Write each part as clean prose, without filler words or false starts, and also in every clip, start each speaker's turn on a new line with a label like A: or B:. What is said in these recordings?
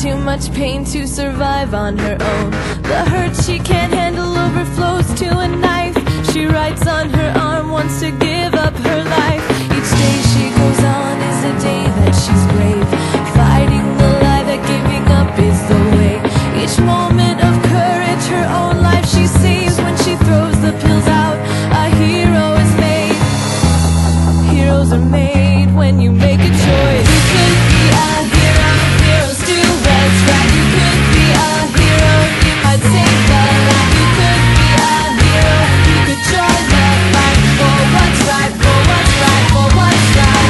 A: too much pain to survive on her own. The hurt she can't handle overflows to a knife. She writes on her arm, wants to give up her life. Each day she goes on is a day that she's brave, fighting the lie that giving up is the way. Each moment of courage, her own life she saves. When she throws the pills out, a hero is made. Heroes are made when you make a choice. You could be a hero, heroes do what's right. You could be a hero, you might save the life. You could be a hero, you could join the fight for what's right, for what's right, for what's right.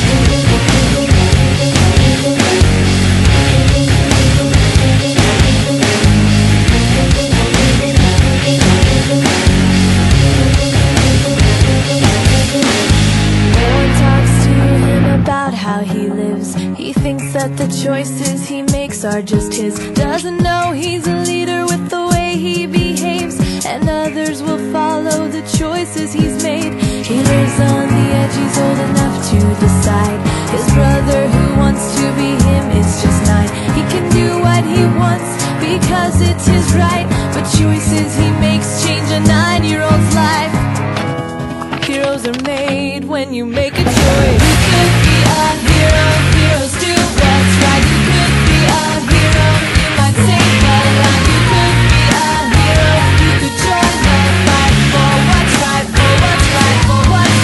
A: No one talks to him about how he lives. He thinks that the choices he makes are just his. Doesn't know he's a leader with the way he behaves, and others will follow the choices he's made. He lives on the edge, he's old enough to decide. His brother who wants to be him is just 9. He can do what he wants because it's his right, but choices he makes change a 9-year-old's life. Heroes are made when you make a choice. You could be a hero, heroes do what's right. You could be a hero, you might save a life. You could be a hero, you could join the fight for what's right, for what's right, for what's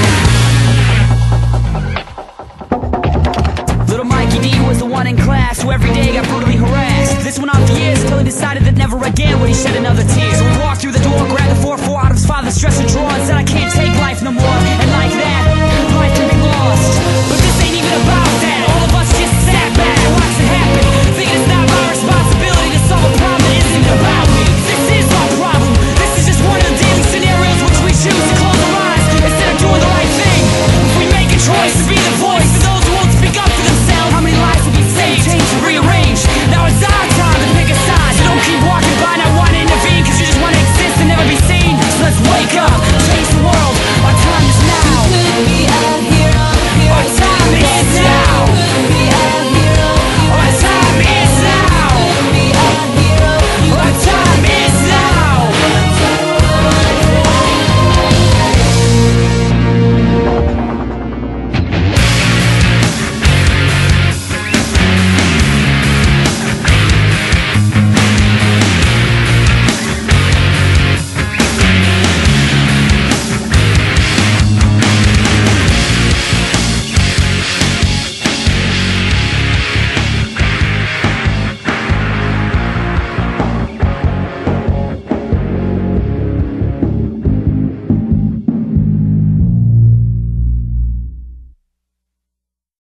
A: right.
B: Little Mikey D was the one in class who every day got brutally harassed. This went on for years until he decided that never again would he shed another tear. So he walked through the